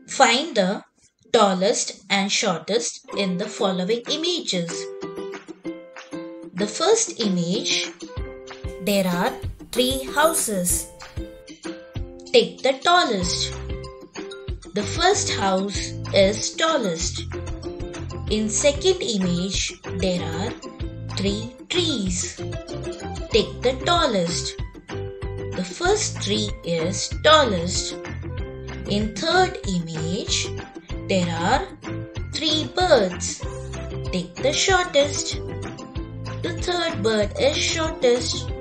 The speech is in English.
Find the tallest and shortest in the following images. The first image, there are 3 houses. Take the tallest. The first house is tallest. In second image, there are 3 trees. Take the tallest. The first tree is tallest. In third image, there are 3 birds. Take the shortest. The third bird is shortest.